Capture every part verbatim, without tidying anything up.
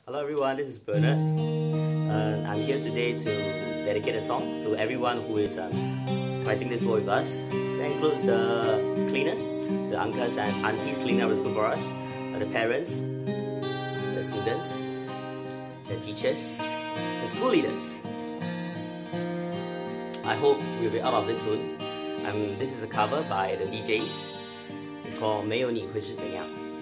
Hello everyone, this is Bernard. Uh, I'm here today to dedicate a song to everyone who is um, writing this work with us. That includes the cleaners, the uncles and aunties cleaning up the school for us, uh, the parents, the students, the teachers, the school leaders. I hope we'll be out of this soon. Um, this is a cover by the D Js. It's called 没有你会是怎样。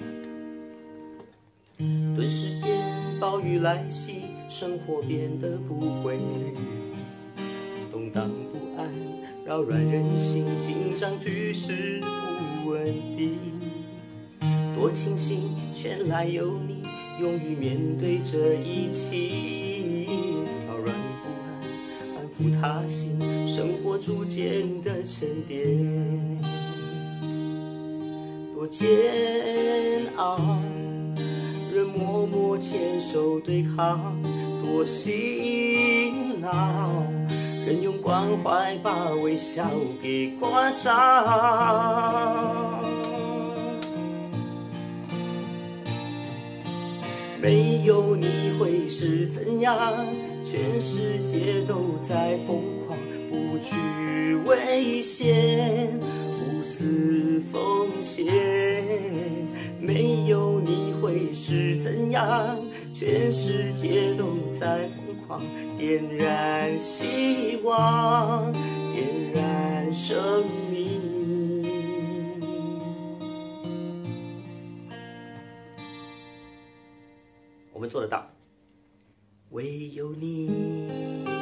顿时间暴雨来袭，生活变得不规律，动荡不安，扰乱人心，紧张局势不稳定。多庆幸全来有你，勇于面对这一切，扰乱不安，安抚他心，生活逐渐的沉淀。多煎熬，人默默牵手对抗，多辛劳，人用关怀把微笑给关上。没有你会是怎样？全世界都在疯狂，不惧危险，无私奉献。没有你会是怎样？全世界都在疯狂，点燃希望，点燃生命。我们做得到，唯有你。